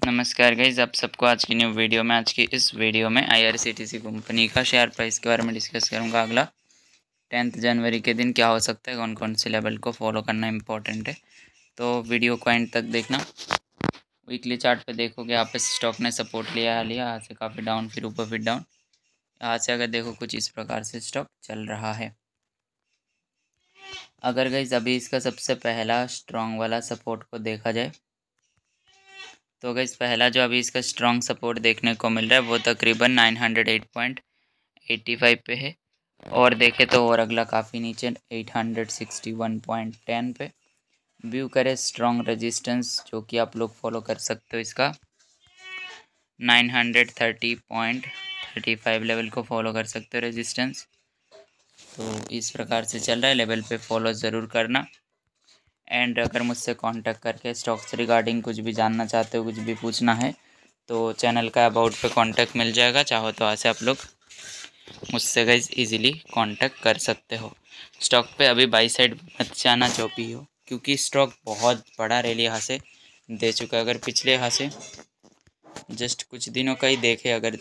नमस्कार गाइज, आप सबको आज की न्यू वीडियो में आज की इस वीडियो में IRCTC कंपनी का शेयर प्राइस के बारे में डिस्कस करूंगा। अगला 10 जनवरी के दिन क्या हो सकता है, कौन कौन से लेवल को फॉलो करना इंपॉर्टेंट है, तो वीडियो को एंड तक देखना। वीकली चार्ट पे देखोगे यहाँ पे स्टॉक ने सपोर्ट लिया यहाँ से काफ़ी डाउन, फिर ऊपर फिर डाउन। यहाँ से अगर देखो कुछ इस प्रकार से स्टॉक चल रहा है। अगर गाइज अभी इसका सबसे पहला स्ट्रॉन्ग वाला सपोर्ट को देखा जाए तो गाइस पहला जो अभी इसका स्ट्रॉन्ग सपोर्ट देखने को मिल रहा है वो तकरीबन 908.85 पे है। और देखे तो और अगला काफ़ी नीचे 861.10 पे व्यू करे स्ट्रॉन्ग रेजिस्टेंस, जो कि आप लोग फॉलो कर सकते हो। इसका 930.35 लेवल को फॉलो कर सकते हो रेजिस्टेंस। तो इस प्रकार से चल रहा है, लेवल पे फॉलो ज़रूर करना। एंड अगर मुझसे कांटेक्ट करके स्टॉक से रिगार्डिंग कुछ भी जानना चाहते हो, कुछ भी पूछना है, तो चैनल का अबाउट पे कांटेक्ट मिल जाएगा। चाहो तो ऐसे आप लोग मुझसे गाइस इजीली कांटेक्ट कर सकते हो। स्टॉक पे अभी बाई साइड मत जाना जो भी हो, क्योंकि स्टॉक बहुत बड़ा रैली यहाँ से दे चुका है। अगर पिछले यहाँ से जस्ट कुछ दिनों का ही देखे, अगर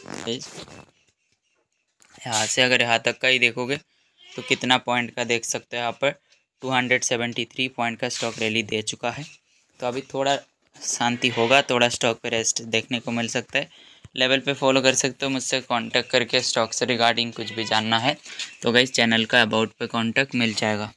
यहाँ से अगर यहाँ तक का ही देखोगे तो कितना पॉइंट का देख सकते हो। यहाँ पर 273 पॉइंट का स्टॉक रैली दे चुका है। तो अभी थोड़ा शांति होगा, थोड़ा स्टॉक पे रेस्ट देखने को मिल सकता है। लेवल पे फॉलो कर सकते हो। मुझसे कांटेक्ट करके स्टॉक से रिगार्डिंग कुछ भी जानना है तो गाइस चैनल का अबाउट पे कांटेक्ट मिल जाएगा।